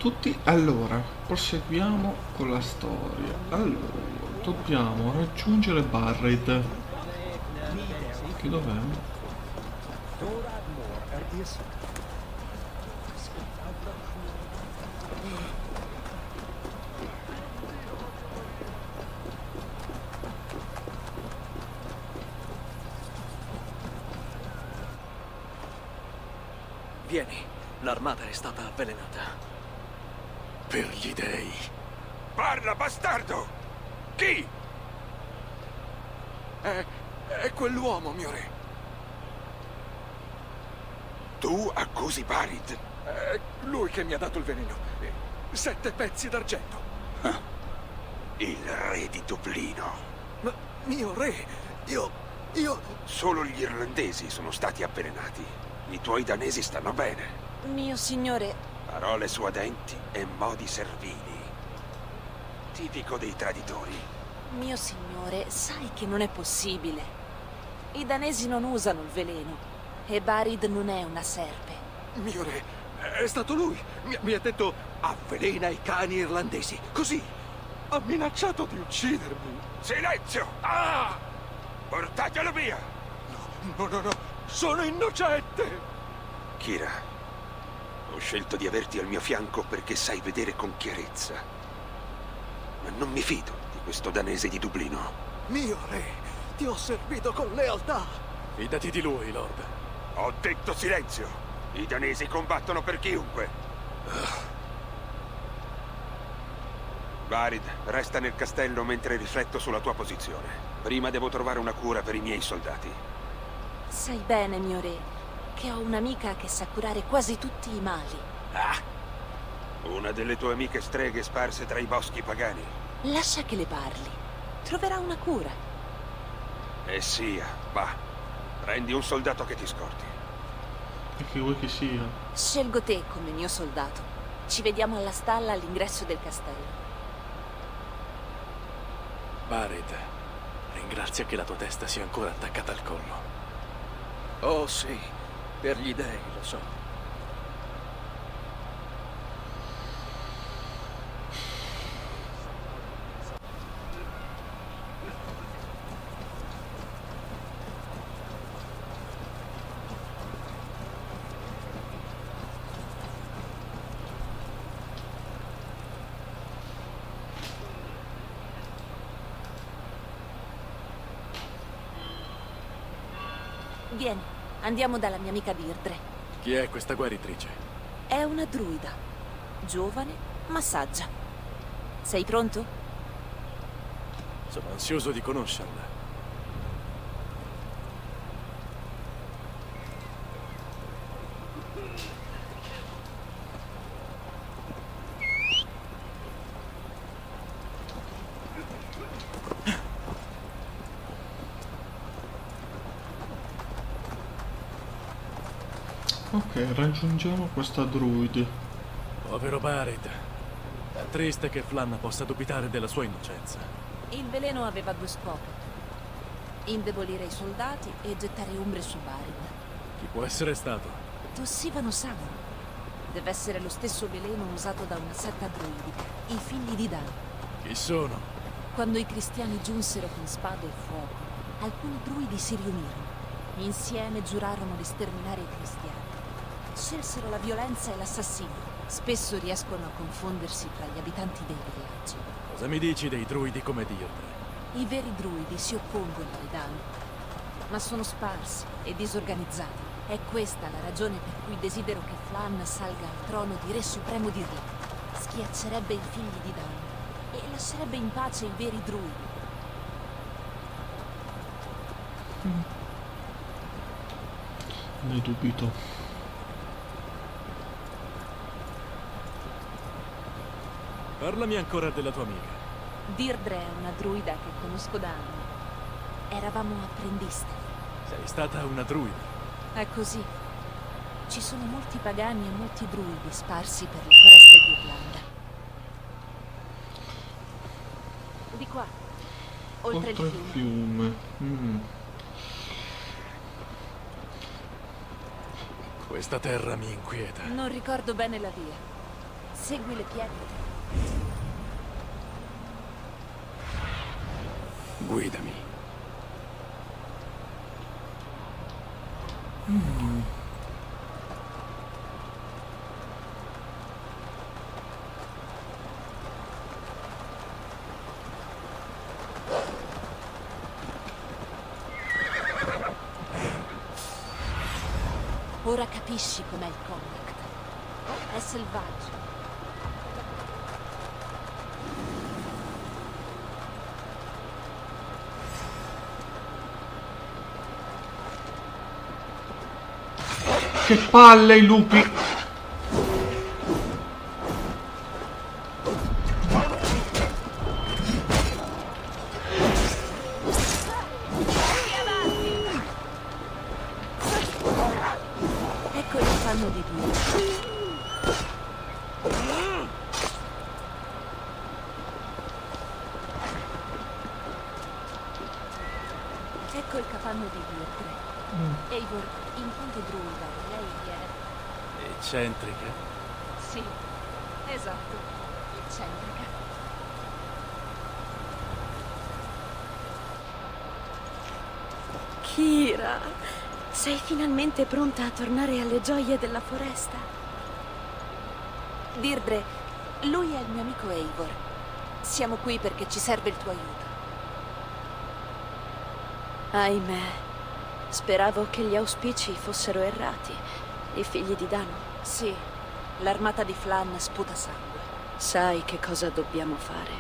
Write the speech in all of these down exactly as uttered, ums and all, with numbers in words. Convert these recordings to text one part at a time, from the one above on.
tutti. Allora, proseguiamo con la storia. Allora, dobbiamo raggiungere Barrett. Che dov'è? Vieni, l'armata è stata avvelenata. Per gli dei. Parla, bastardo! Chi? È... è quell'uomo, mio re. Tu accusi Barid? È lui che mi ha dato il veleno. Sette pezzi d'argento. Ah. Il re di Dublino. Ma, mio re, io... io... Solo gli irlandesi sono stati avvelenati. I tuoi danesi stanno bene. Mio signore... Parole suadenti e modi servili. Tipico dei traditori. Mio signore, sai che non è possibile. I danesi non usano il veleno. E Barid non è una serpe. Mio re, è stato lui. Mi, mi ha detto avvelena i cani irlandesi. Così. Ha minacciato di uccidermi. Silenzio! Ah! Portatelo via! No, no, no, no. Sono innocente! Kira, ho scelto di averti al mio fianco perché sai vedere con chiarezza. Ma non mi fido di questo danese di Dublino. Mio re, ti ho servito con lealtà. Fidati di lui, Lord. Ho detto silenzio! I danesi combattono per chiunque. Barid, resta nel castello mentre rifletto sulla tua posizione. Prima devo trovare una cura per i miei soldati. Sai bene, mio re, che ho un'amica che sa curare quasi tutti i mali. Ah! Una delle tue amiche streghe sparse tra i boschi pagani. Lascia che le parli. Troverà una cura. E sia, va. Prendi un soldato che ti scorti. E che vuoi che sia? Scelgo te come mio soldato. Ci vediamo alla stalla all'ingresso del castello. Barid, ringrazia che la tua testa sia ancora attaccata al collo. Oh sì, per gli dei, lo so. Vieni, andiamo dalla mia amica Deirdre. Chi è questa guaritrice? È una druida. Giovane, ma saggia. Sei pronto? Sono ansioso di conoscerla. Ok, raggiungiamo questa druide. Povero Barid. È triste che Flann possa dubitare della sua innocenza. Il veleno aveva due scopi. Indebolire i soldati e gettare ombre su Barid. Chi può essere stato? Tossivano sangue. Deve essere lo stesso veleno usato da una setta druidica, i figli di Dan. Chi sono? Quando i cristiani giunsero con spade e fuoco, alcuni druidi si riunirono. Insieme giurarono di sterminare i cristiani. Scelsero la violenza e l'assassinio. Spesso riescono a confondersi tra gli abitanti dei villaggi. Cosa mi dici dei druidi come Deirdre? I veri druidi si oppongono ai Dan, ma sono sparsi e disorganizzati. È questa la ragione per cui desidero che Flann salga al trono di Re Supremo d'Irlanda. Schiaccerebbe i figli di Dan e lascerebbe in pace i veri druidi. Mm. Ne dubito. Parlami ancora della tua amica. Deirdre è una druida che conosco da anni. Eravamo apprendiste. Sei stata una druida. È così. Ci sono molti pagani e molti druidi sparsi per le foreste d'Irlanda. Di qua, oltre, Oltre il il fiume. fiume. Mm. Questa terra mi inquieta. Non ricordo bene la via. Segui le pietre. Guidami. Mm. Ora capisci com'è il Connacht. È selvaggio. Che palle i lupi! Ecco il fanno di Dio. Ecco il capanno di Dio. Mm. Eivor, in quanto druida, lei è... Eccentrica. Sì, esatto, eccentrica. Kira, sei finalmente pronta a tornare alle gioie della foresta? Dirdre, lui è il mio amico Eivor. Siamo qui perché ci serve il tuo aiuto. Ahimè, speravo che gli auspici fossero errati. I figli di Dano. Sì, l'armata di Flann sputa sangue. Sai che cosa dobbiamo fare?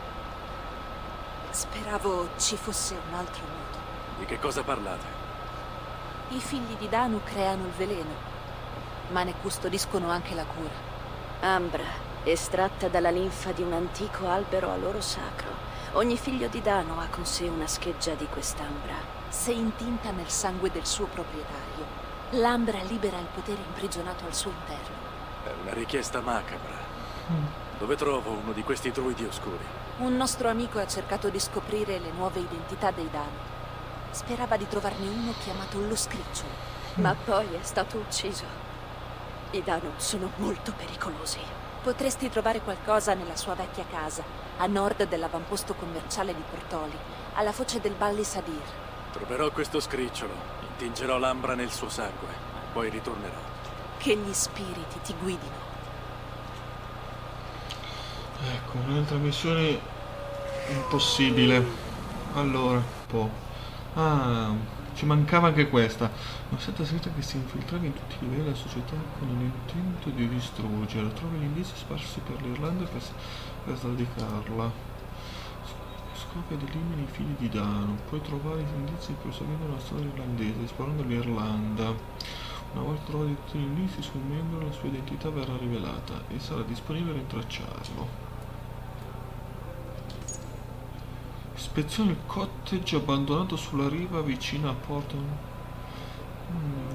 Speravo ci fosse un altro modo. Di che cosa parlate? I figli di Danu creano il veleno, ma ne custodiscono anche la cura. Ambra, estratta dalla linfa di un antico albero a loro sacro. Ogni figlio di Dano ha con sé una scheggia di quest'ambra. Se intinta nel sangue del suo proprietario, l'ambra libera il potere imprigionato al suo interno. È una richiesta macabra. Mm. Dove trovo uno di questi druidi oscuri? Un nostro amico ha cercato di scoprire le nuove identità dei Danu. Sperava di trovarne uno chiamato lo Scricciolo. Ma poi è stato ucciso. I Dano sono molto pericolosi. Potresti trovare qualcosa nella sua vecchia casa, a nord dell'avamposto commerciale di Portoli, alla foce del Balli Sadir. Troverò questo scricciolo, intingerò l'ambra nel suo sangue, poi ritornerò. Che gli spiriti ti guidino. Ecco, un'altra missione impossibile. Allora, un po'. Ah, ci mancava anche questa. Una setta segreta che si infiltrava in tutti i livelli della società con l'intento di distruggere. Trova gli indizi sparsi per l'Irlanda per, per sradicarla. Scopre ed elimina i figli di Dano. Puoi trovare gli indizi proseguendo la storia irlandese, esplorando l'Irlanda. Una volta trovati tutti gli indizi su un membro, la sua identità verrà rivelata e sarà disponibile rintracciarlo. Ispeziona il cottage abbandonato sulla riva vicina a Porto. Mm.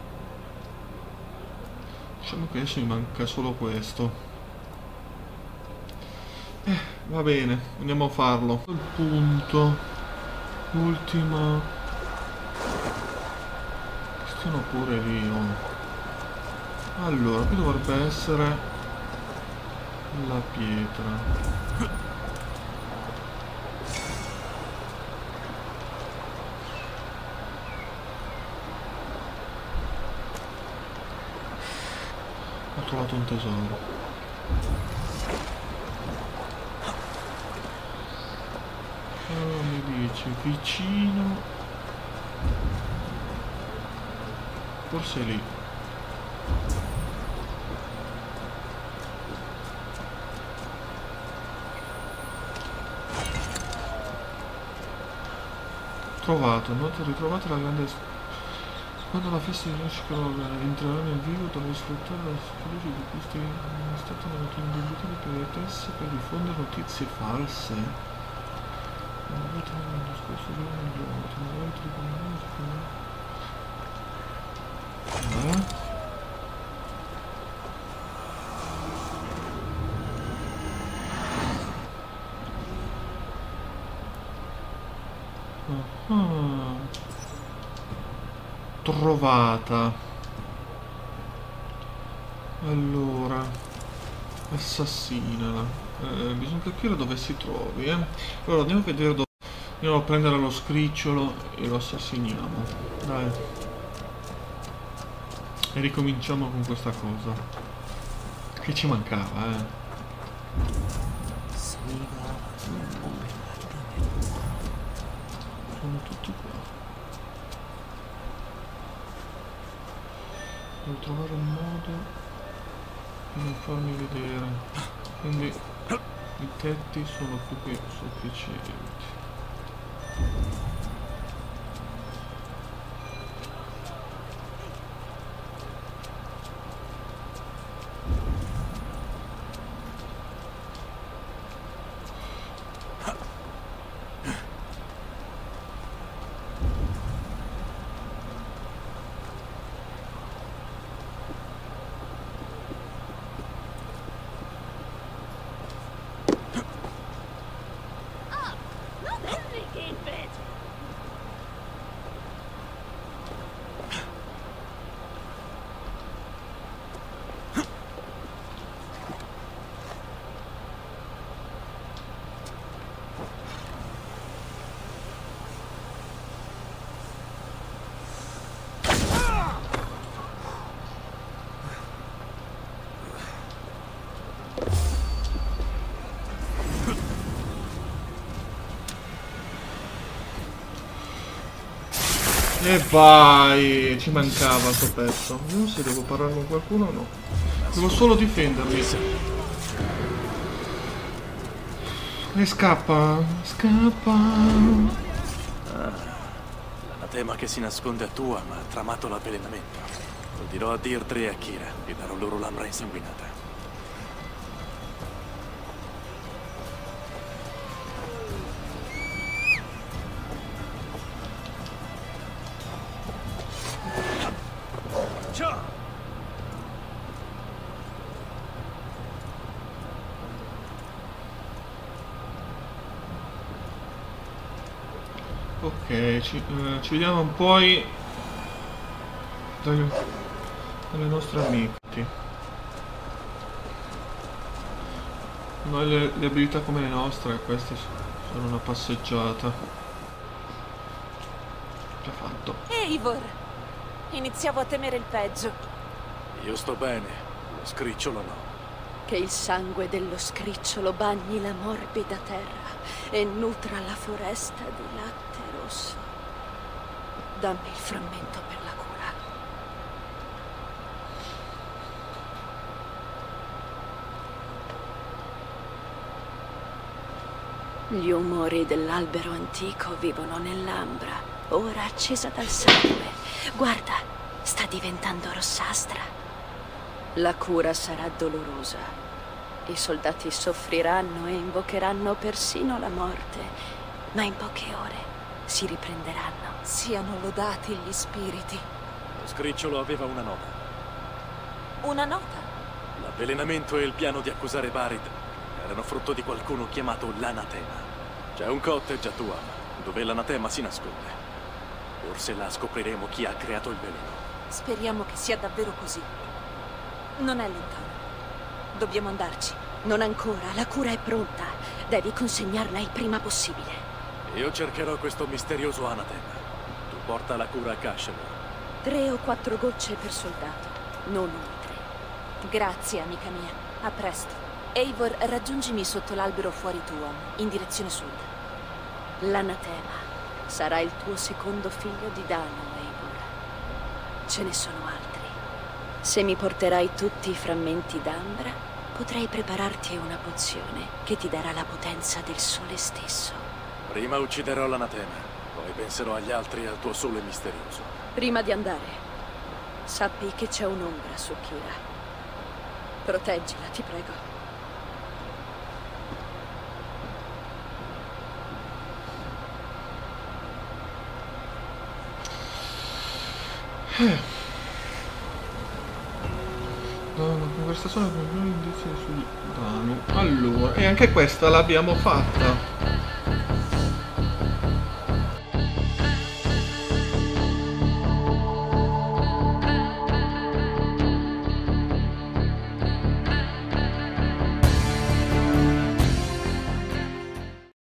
Diciamo che adesso mi manca solo questo. Eh, va bene, andiamo a farlo. Il punto. L'ultima. Sono pure lì. Oh. Allora, qui dovrebbe essere la pietra. Ho trovato un tesoro. Allora mi dice vicino. Forse è lì. Trovato, noto ritrovata la grande. Quando la festa di Nashcroll entrerà nel vivo dovrei sfruttare la fiducia di questi in stato indebitati per le tesse per diffondere notizie false. Non avete mai discorso di un giorno, non avete riconosciuto. Eh? Ah. Trovata. Allora Assassinala. Eh, bisogna capire dove si trovi, eh. Allora andiamo a vedere dove. Andiamo a prendere lo scricciolo e lo assassiniamo. Dai. E ricominciamo con questa cosa. Che ci mancava, eh. Sono tutti qua. Devo trovare un modo di non farmi vedere. Quindi i tetti sono più che sufficienti. E vai, ci mancava sto pezzo. Non so se devo parlare con qualcuno o no. Devo solo difendermi. E scappa, scappa. Ah, l'anatema che si nasconde a tua ma ha tramato l'avvelenamento. Lo dirò a Deirdre e a Kira e darò loro l'ambra insanguinata. Ok, ci, eh, ci vediamo poi dalle, dalle nostre amiche. Noi le, le abilità come le nostre, queste sono una passeggiata. Già fatto. Eivor! Iniziavo a temere il peggio. Io sto bene, lo scricciolo no. Che il sangue dello scricciolo bagni la morbida terra e nutra la foresta di latte rosso. Dammi il frammento per la cura. Gli umori dell'albero antico vivono nell'ambra, ora accesa dal sangue. Guarda, sta diventando rossastra. La cura sarà dolorosa. I soldati soffriranno e invocheranno persino la morte, ma in poche ore si riprenderanno. Siano lodati gli spiriti. Lo scricciolo aveva una nota. Una nota? L'avvelenamento e il piano di accusare Barid erano frutto di qualcuno chiamato l'anatema. C'è un cottage a Tuam, dove l'anatema si nasconde. Forse là scopriremo chi ha creato il veleno. Speriamo che sia davvero così. Non è lontano. Dobbiamo andarci. Non ancora, la cura è pronta. Devi consegnarla il prima possibile. Io cercherò questo misterioso anatema. Tu porta la cura a Kashemir. Tre o quattro gocce per soldato, non oltre. Grazie, amica mia. A presto. Eivor, raggiungimi sotto l'albero fuori Tuam, in direzione sud. L'anatema sarà il tuo secondo figlio di Dano, Eivor. Ce ne sono altri. Se mi porterai tutti i frammenti d'ambra, potrei prepararti una pozione che ti darà la potenza del sole stesso. Prima ucciderò l'anatema, poi penserò agli altri e al tuo sole misterioso. Prima di andare, sappi che c'è un'ombra su Kira. Proteggila, ti prego. Eh. Una conversazione con gli indizi sul Danu. Allora, e anche questa l'abbiamo fatta.